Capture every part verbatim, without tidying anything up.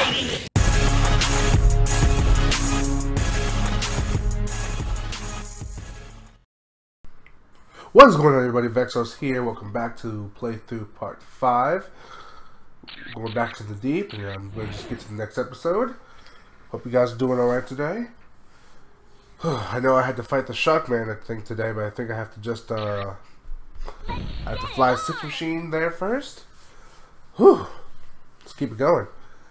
What is going on, everybody? Vexos here. Welcome back to playthrough part five. Going back to the deep, and I'm going to just get to the next episode. Hope you guys are doing alright today. I know I had to fight the Sharkman, I think, today, but I think I have to just, uh... I have to fly a six machine there first. Whew. Let's keep it going.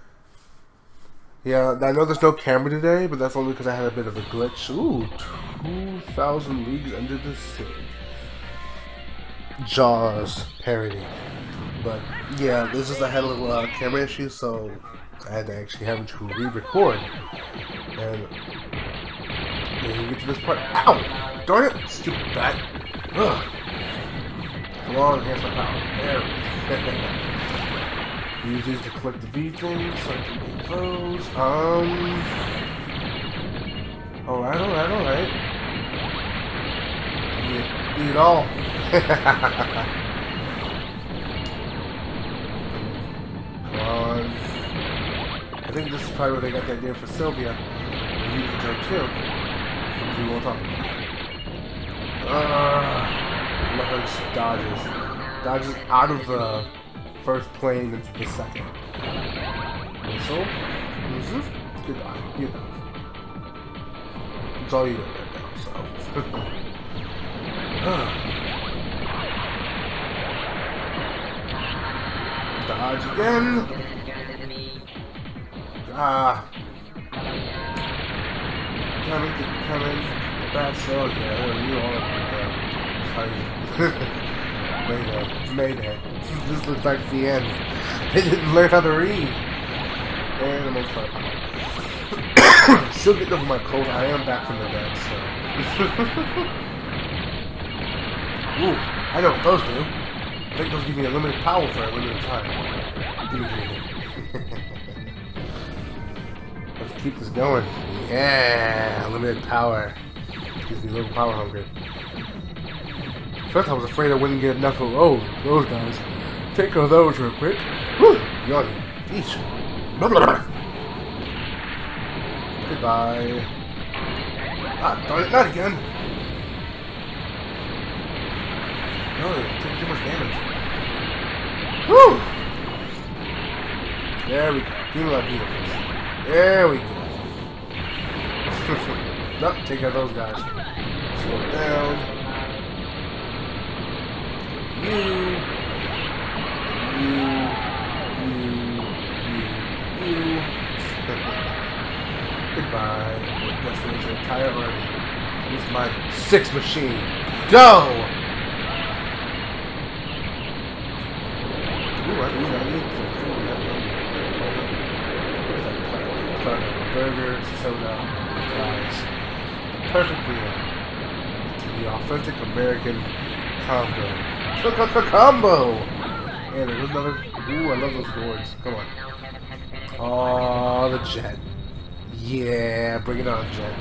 Yeah, I know there's no camera today, but that's only because I had a bit of a glitch. Ooh, two thousand Leagues Under the Sea. Jaws parody. But yeah, this is I had a little uh, camera issue, so I had to actually have to re-record. And then you get to this part. Ow! Darn it! Stupid bat. Ugh. Come on, here's my power. There. Use these to collect the V things, so I can get those. Um. Alright, alright, alright. Need, need it all. Come on. I think this is probably where they got the idea for Sylvia. And you can go too. So we won't talk about it. Uh, look how it just dodges. Dodges out of the first plane into the second. Missile. Mm-hmm. Goodbye. You know. It's all you know right now, so. Dodge again. Ah. Coming, coming. Bad show. Yeah, you all up Mayday. Mayday. This looks like the end. They didn't learn how to read. And I'm sorry. Still getting over my cold. I am back from the dead, so. Ooh, I know what those do. I think those give me a limited power for a limited time. Give me, give me. Let's keep this going. Yeah, limited power. Gives me a little power hungry. First I was afraid I wouldn't get enough of oh, those guys. Take care of those real quick. Whew, yawning. Jeez. Blah, blah, blah. Goodbye. Ah, darn it, not again. No, it took too much damage. Woo! There we go. Give me that beautiful. There we go. Nope, take care of those guys. Slow it down. You. You. You. You. You. Goodbye. Destination entire army. This is my sixth machine. Go! Ooh, I need, I need some food. Burger, soda, fries. Perfect meal. The authentic American combo. Combo! And there's another. Ooh, I love those boards. Come on. Oh, the jet. Yeah, bring it on, jet.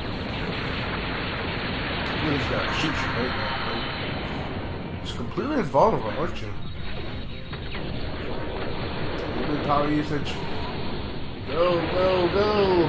You just gotta shoot you right now. It's completely invulnerable, aren't you? Power usage. Go, go, go!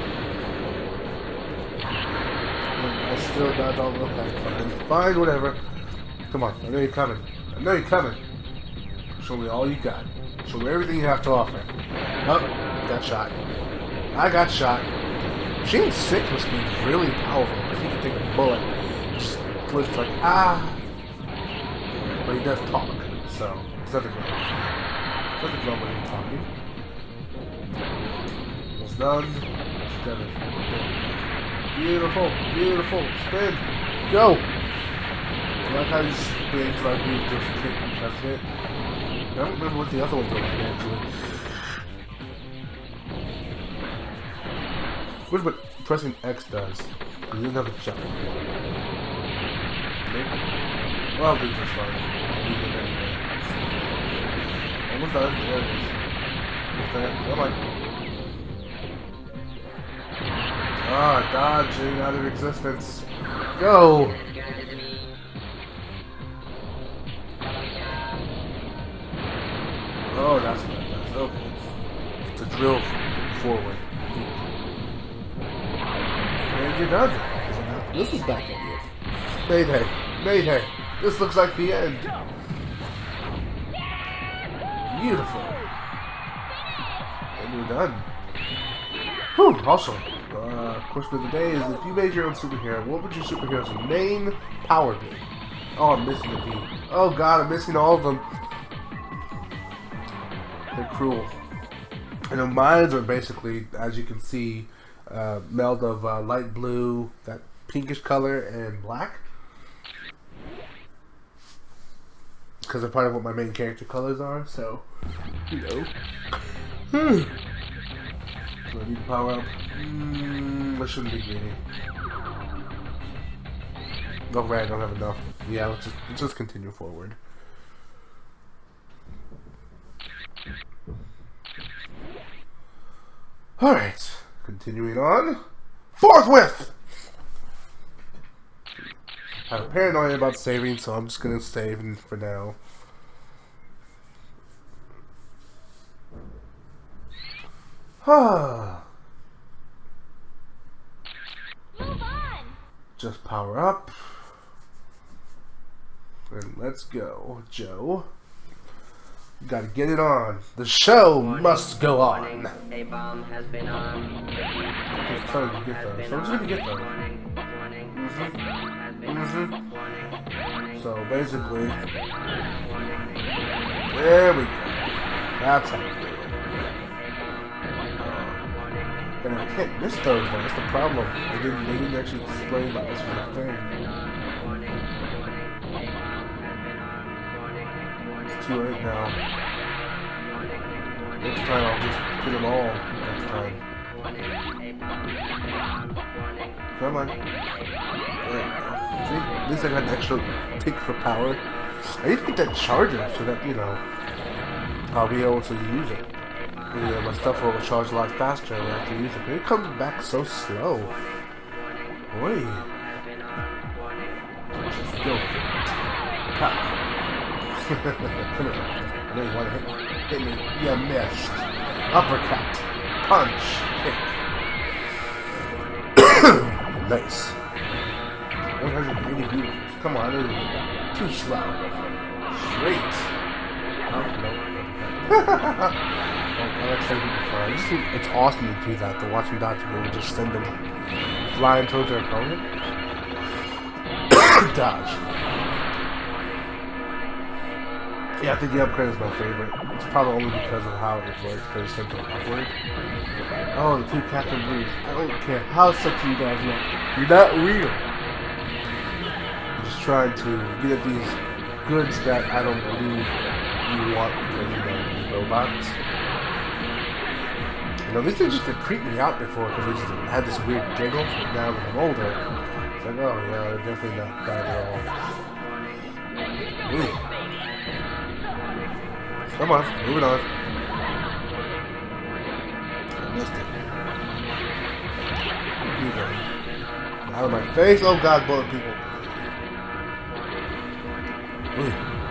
I still got all the okay, fine. Fine, whatever. Come on, I know you're coming. I know you're coming. Show me all you got. Show me everything you have to offer. Oh, got shot. I got shot. Machine six must be really powerful because he can take a bullet and just glitch like, ah. But he does talk, so it's nothing wrong. Nothing wrong with him talking. Almost done. Beautiful, beautiful. Spin. Go. I like how he spins like he just kicked and pressed it. I don't remember what the other ones were like, actually. What is what pressing X does? He doesn't have a jump. Nope. Well, I'll do just fine. I'll leave it anyway. Almost done. There it is. Almost done. Come on. Ah, dodging out of existence. Go! Oh, that's what that does. Okay. It's a drill forward. And you're done. This is back at you. Mayday. Mayday. This looks like the end. Beautiful. And you're done. Whew. Also, uh, question of the day is, if you made your own superhero, what would your superhero's main power be? Oh, I'm missing the V. Oh god, I'm missing all of them. They're cruel. You know, mine are basically, as you can see, uh, meld of uh, light blue, that pinkish color, and black. Because they're part of what my main character colors are, so, you know. Hmm. Do I need to power up? Mm, I shouldn't be greedy. No way, I don't have enough. Yeah, let's just, let's just continue forward. Alright, continuing on. Forthwith! I have paranoia about saving, so I'm just gonna save for now. Ah. Move on. Just power up. And let's go, Joe. You gotta get it on. The show Warning, must go warning, on. a bomb has been on. Just trying to get those. So I'm just gonna get those. Warning, warning, Mhm. has been Mhm. on. Warning, warning, So basically, warning, there we go. That's how we do it. And I can't miss those, though. That's the problem. They didn't, they didn't actually explain that this was a thing. It's too late now. Next time I'll just get them all. Next time. Come on. There we go. See? At least I got an extra tick for power. I need to get that charger so that, you know, I'll be able to use it. Yeah, my stuff will charge a lot faster when I have to use it. But it comes back so slow. Boy. Let's go. Ha. Come here. I know you want to hit me. Hit me. You missed. Uppercut. Punch. Kick. Nice. one hundred eighty views. Come on. Too slow. Straight. Oh, no. I like sending people flying. I just think it's awesome to do that, to watch them dodge people and just send them flying towards their opponent. Dodge. Yeah, I think the upgrade is my favorite. It's probably only because of how it works, because it's sent upward. Oh, the two Captain Blues. I don't care how sexy you guys look. You're not real. You're just trying to get at these goods that I don't believe you want because, you know, robots. You know, these things used to creep me out before because they just had this weird giggle. But now that I'm older, it's like, oh yeah, they're definitely not bad at all. Ooh. Come on, moving on. I missed it. Here you go. Out of my face. Oh god, bullet people. Ooh.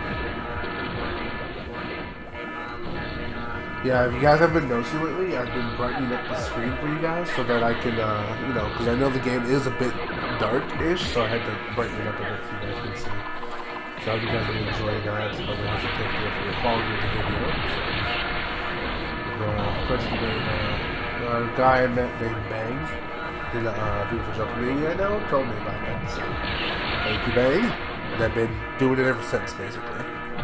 Yeah, if you guys have been noticing lately, I've been brightening up the screen for you guys so that I can, uh, you know, because I know the game is a bit dark-ish, so I had to brighten it up a bit so you guys can see. So I hope you guys are enjoying that. So I'm going to have to take care for the quality of the video. So, uh, question today, uh, a guy I met named Bang did a uh, Beautiful Joe community I know, told me about that. So, thank you, Bang. And I've been doing it ever since, basically.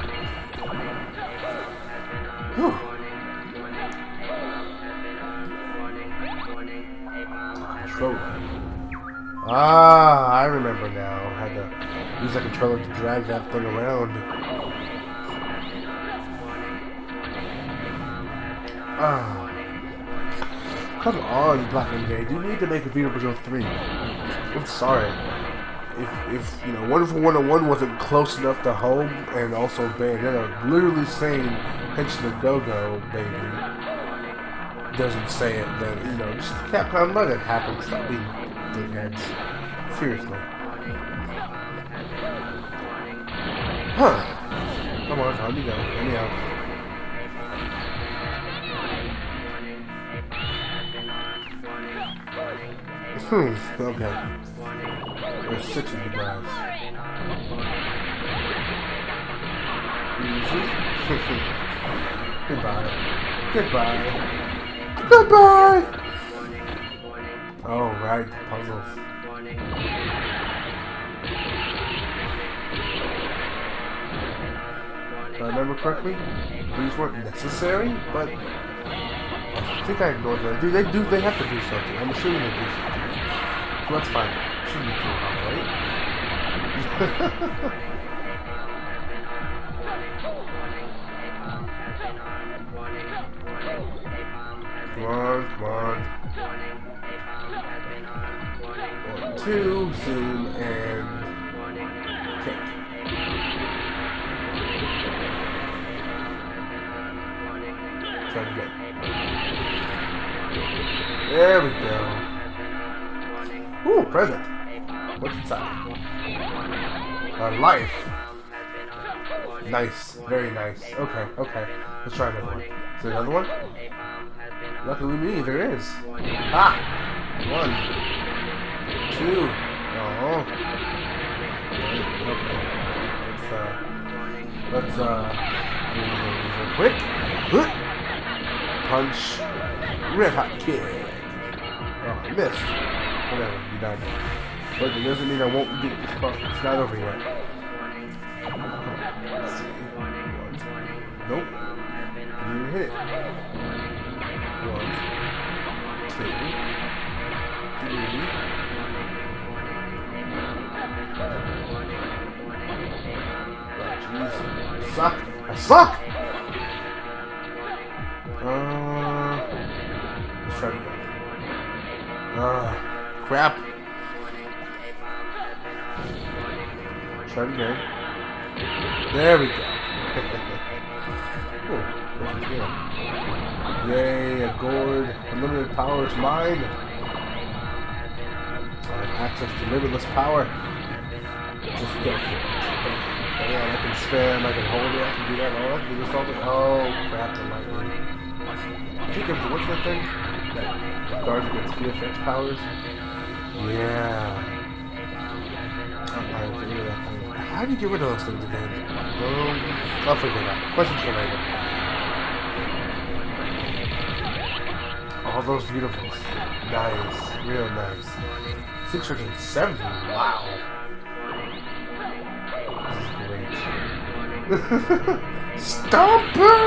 Whew. Controller. Ah, I remember now. I had to use that controller to drag that thing around. Ah. Come on, Black and Gay. You need to make a Beautiful Joe three. I'm sorry. If, if you know, Wonderful one oh one wasn't close enough to home, and also Bayonetta literally saying Henshin the Go-Go, baby, doesn't say it, then, you know, just Capcom, let it happen. Stop being dickheads. Seriously. Huh. Come on, on you go. Anyhow. Hmm, okay. There's six of you guys. Easy. Goodbye. Goodbye. Goodbye! Oh, right, the puzzles. If I remember correctly, these weren't necessary, but I think I ignored them. Do they do? They have to do something. I'm assuming they do something. So that's fine. Shouldn't be too hard, right? Come on, come on. One, two, zoom, and kick. Try to get. There we go. Ooh, present. What's inside? A life. Nice, very nice. Okay, okay. Let's try another one. Is there another one? Luckily me, there is. Ah! One. Two. Oh. Okay. Let's, uh... Let's, uh... Quick! Punch. Red hot kick. Oh, I missed. Whatever, you died. But it doesn't mean I won't beat this part. It's not over yet. Let's see. Nope. Didn't even hit it. One, two, three. Oh, jeez. I suck. I suck! Uh, let's try it again. Uh, crap. Try it again. There we go. Oh, what's it here? Yay, a gourd. Unlimited power is mine. I have access to limitless power. Just go for it. Yeah, I can spam, I can hold it, I can do that, all I can do this all the oh crap, the lightning. I think of what's that thing? That guards against V F X powers? Yeah. Oh, I get rid of that thing. How do you get rid of those things again? Um, I'll figure it out. Questions for later. All those beautifuls. Nice. Real nice. six hundred seventy. Wow. Stomper!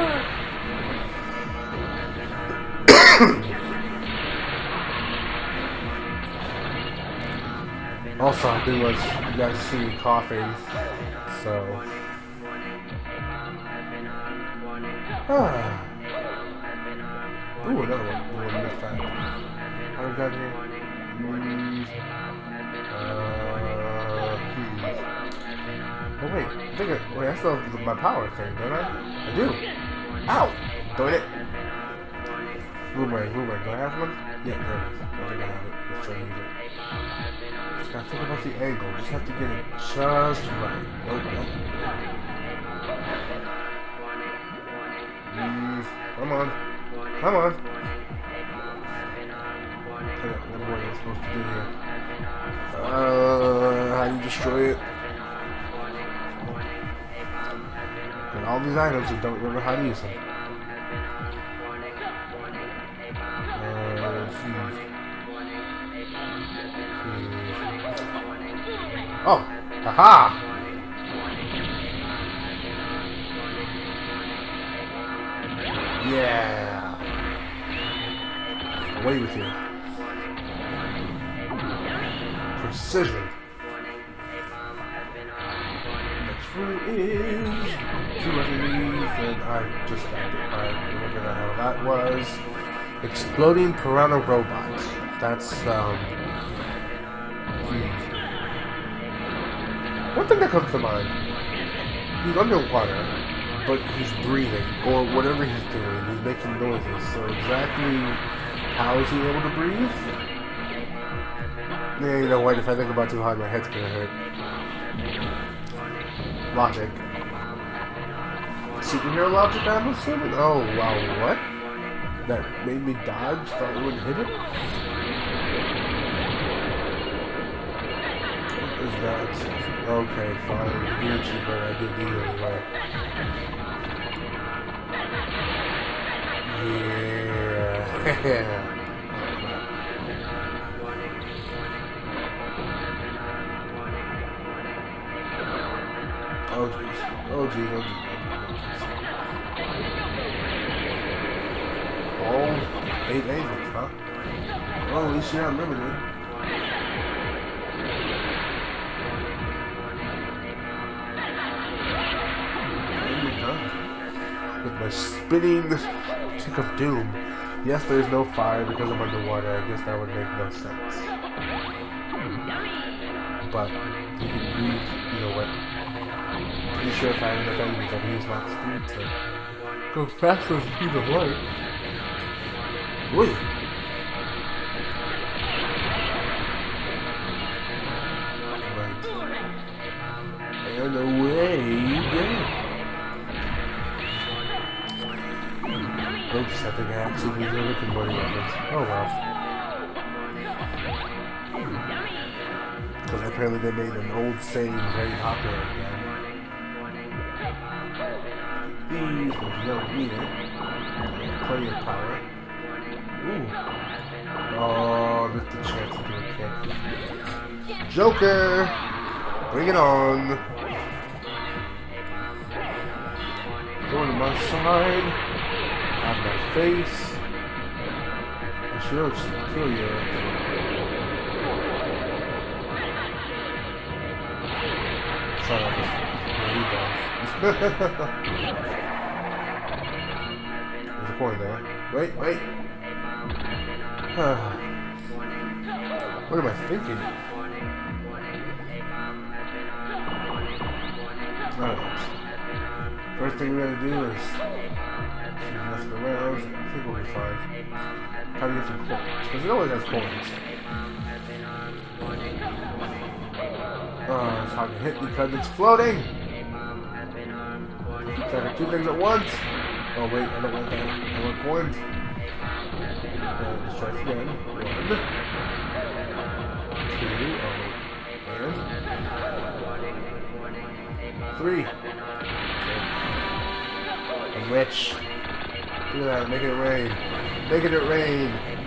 Also, I think was you guys see me coughing, so. Ah. Ooh, another one. One this time. How we got here? Mm. Uh, hmm. Oh wait, I think I, wait, I still have my power thing, don't I? I do. Ow! Darn it. Boomerang, boomerang. Do I have one? Yeah, there it is. I think I have it. Let's try to use it. Just gotta think about the angle. Just have to get it just right. Nope, nope. Mm, come on. Come on. Okay, what am I supposed to do here? Uh, how do you destroy it? And all these items and don't remember how to use them. Uh, hmm. Hmm. Oh! Haha! Yeah! Away with you. Precision. Next room is two enemies, and I just got it. I remember how that was. Exploding piranha robots. That's um. Hmm. One thing that comes to mind. He's underwater, but he's breathing, or whatever he's doing. He's making noises. So exactly how is he able to breathe? Yeah, you know what? If I think about it too hard, my head's gonna hurt. Logic. Superhero logic, I'm assuming? Oh, wow, what? That made me dodge? Thought it wouldn't hit it? is that? Okay, fine. You're cheaper. I did the anyway. Yeah. Oh jeez. Oh jeez. Oh jeez. Oh, eight angels, huh? Well, at least you're not limited. With my spinning tick of doom. Yes, there's no fire because I'm underwater. I guess that would make no sense. But you can use, you know what? Pretty sure if I had enough enemies, I can use max speed to go faster than the speed of light. Wait. Right. And away you go. Oops, I think I actually used a Rick and Morty reference. Oh well. Because apparently they made an old saying very popular again. These, but you don't need it. Plenty of power. Ooh. Oh, missed the chance to do a kick. Joker! Bring it on! Going to my side. Out of my face. I should just kill you. Sorry, I just really does. There's a point there. Wait, wait. What am I thinking? Alright. First thing we're gonna do is messing around. I think we'll be fine. How do you get some coins? Because it always has coins. Oh, it's hard to hit because it's floating! Trying to do things at once! Oh wait, I don't want that. I want coins. Uh, let's try this again. One. Two. Oh wait. And three. I'm rich. Look at that, making it rain. Making it rain.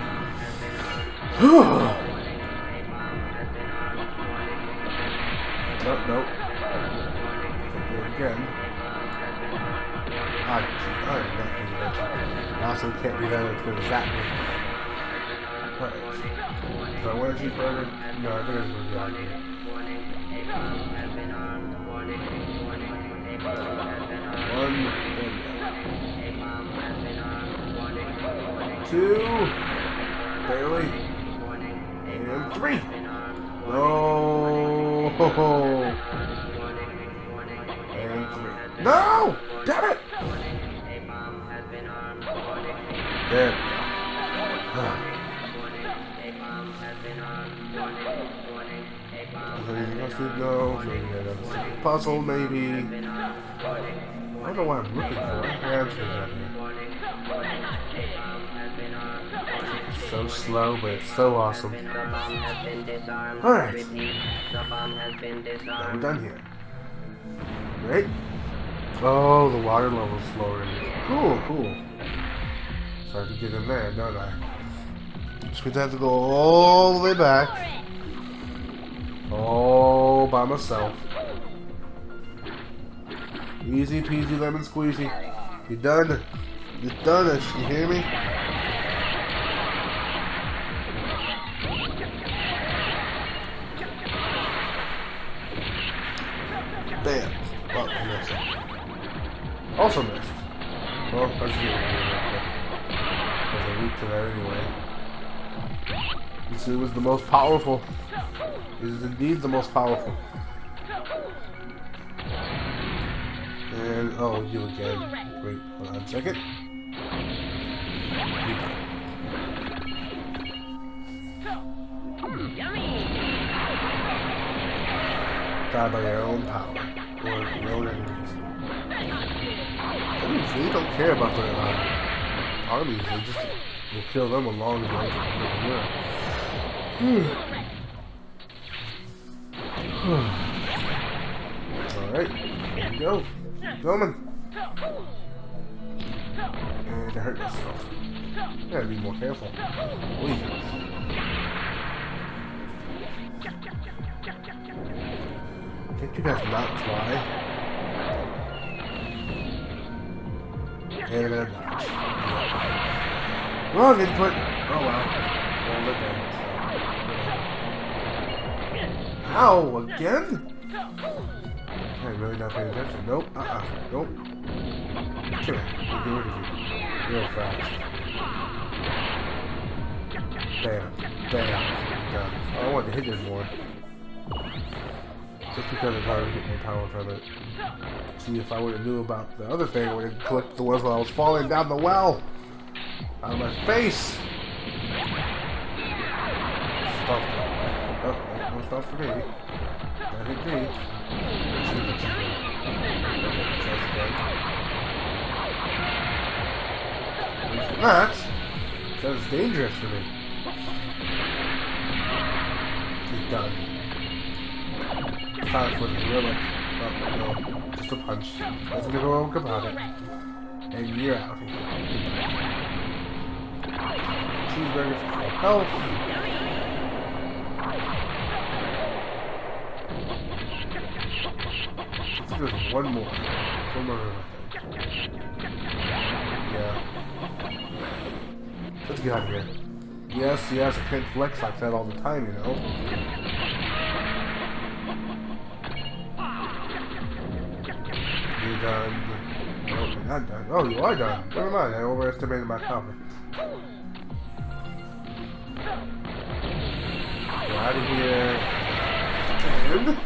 Nope, nope. Do it again. Ah, geez, I am not going to that. I also can't be that it's going to zap me. Alright. So I want a cheeseburger? No, I think it's going to be out here. One. Two, barely, and three. No, and three. No, damn it! There. Anything else to go? Maybe another puzzle, maybe. I don't know what I'm looking for. Yeah, I'm sure that here. It's so slow, but it's so awesome. Alright. Now we're done here. Right? Oh, the water level's lowering. Cool, cool. So I have to get in there, don't I? Just means I have to go all the way back. All by myself. Easy peasy lemon squeezy. You done? You done it. You hear me? Bam. Oh, I missed. Also missed. Well, let's get it. There's a weak to that anyway. This was the most powerful. It is indeed the most powerful. And, oh, you again. Wait, hold on a second. Die by your own power. Or your own enemies. Enemies really don't care about their uh, armies. They just will kill them along the way. Hmm. Alright, here we go. Keep going. And I hurt myself. Gotta be more careful. Oy. Can't you guys not fly? And then dodge. Wrong input. Oh well. Well, look at it. Ow, again? I'm really not paying attention. Nope. Uh-uh. Nope. Come here. We'll get rid of you. Real fast. Bam. Bam. Done. I want to hit it more. Just because it's hard to get more power from it. See, if I would have knew about the other thing, I would have clicked the ones while I was falling down the well. Out of my face. Stop that. Oh, no stuff for me. That hit me. That sounds dangerous for me. He's done. Time for the gorilla. Oh, no. Just a punch. Nothing to go about it. And you're out here. Cheeseburger for full health. I think there's one more. One more. Yeah. Let's get out of here. Yes, yes, I can't flex like that all the time, you know. You're done. No, you're not done. Oh, you are done. Never mind, I overestimated my confidence. Get out of here. And...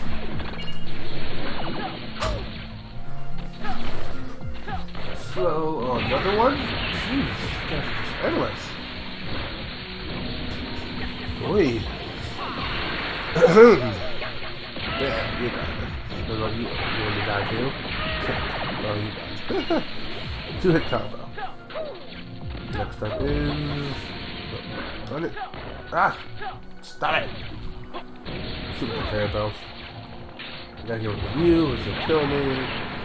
slow. Oh, another one? Jeez, that's just endless. Oi. Yeah, you got it. What about you? You want to die too? Oh, you died. Two hit combo. Next up is... run it. Ah! Stop it! Super Carabels. I gotta get with you, which will kill me.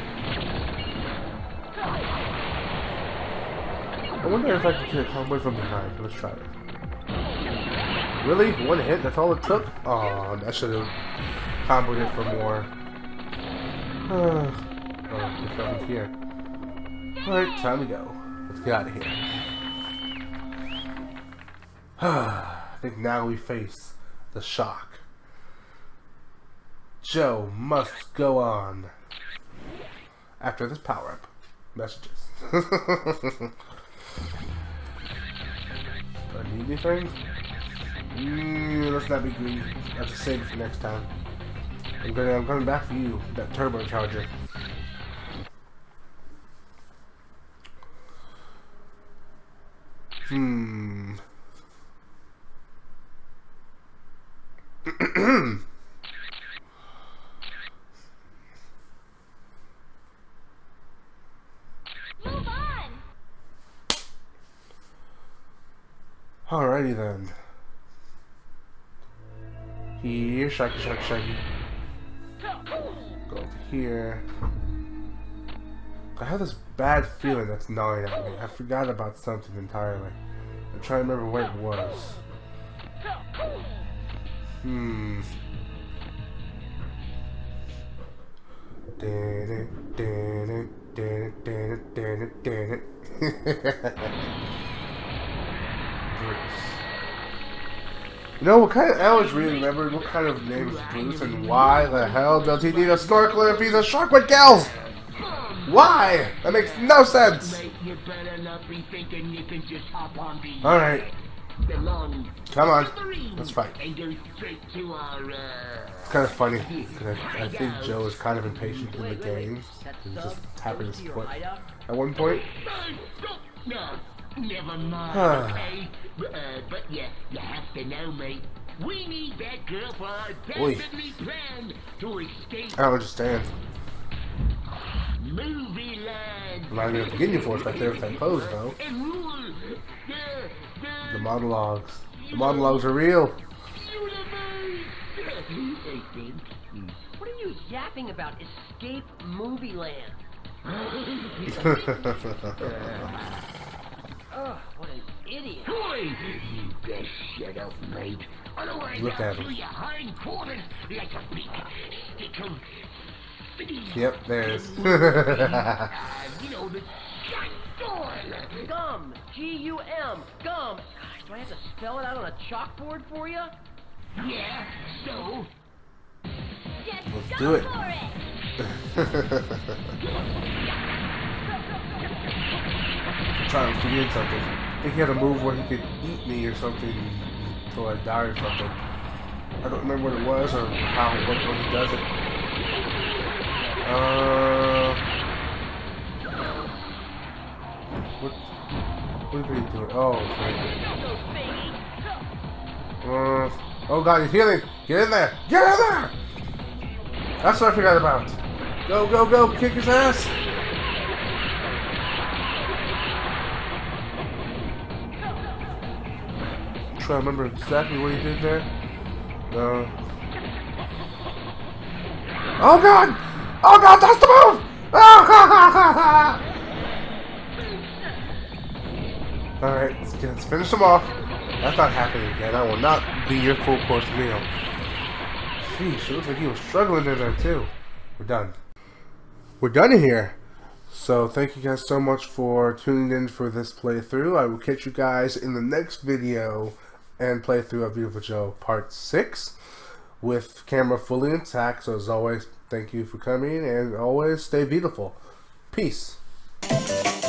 I wonder if I can get a combo from behind. Let's try it. Really? One hit? That's all it took? Oh, I should have comboed it for more. Oh, there's nothing here. Alright, time to go. Let's get out of here. I think now we face the shock. Joe must go on. After this power-up. Messages. Do I need anything? Mm, let's not be greedy. I have to save it for next time. I'm gonna, I'm coming back for you, that turbocharger. Hmm. Move on. Alrighty then. Here, shaky, shaky, shaky. Go over here. I have this bad feeling that's gnawing at me. I forgot about something entirely. I'm trying to remember what it was. Hmm. Did it, did it, did it, did it, did it, did it. Bruce. You know, what kind of, I always really remembered what kind of name is Bruce and why the hell does he need a snorkel if he's a shark with gills? Why? That makes no sense. Alright. Come on. Let's fight. It's kind of funny, because I, I think Joe is kind of impatient in the game. He's just tapping his foot at one point. Never mind, okay? Uh, but yeah, you have to know, mate. We need that girl for our desperately plan to escape. I don't understand. Movie land. Reminded me of the Ginyu Force right there with that pose, though. And rule the, the, The monologues. The monologues are real. universe. I think What are you yapping about? Escape Movie Land. Ugh, what an idiot. Boy, you best shut up, mate. Otherwise, Look I'll at do him. your hindquarters like a big stick of... Yep, there it is. uh, you know, the door. Gum. G U M. Gum. Gosh, do I have to spell it out on a chalkboard for you? Yeah, so... Just Let's go do it. for it. I'm trying to forget something. I think he had a move where he could eat me or something until I die or something. I don't remember what it was or how what when he does it. Uh, what? What did he do? Oh, okay. Uh, oh God, he's healing! Get in there! Get in there! That's what I forgot about. Go, go, go! Kick his ass! I'm trying to remember exactly what he did there. Uh, oh God! Oh God, that's the move! Alright, let's, get, let's finish him off. That's not happening again. That will not be your full course meal. Sheesh, it looks like he was struggling in there too. We're done. We're done here. So thank you guys so much for tuning in for this playthrough. I will catch you guys in the next video and playthrough of Beautiful Joe Part six with camera fully intact. So as always, thank you for coming and always stay beautiful. Peace.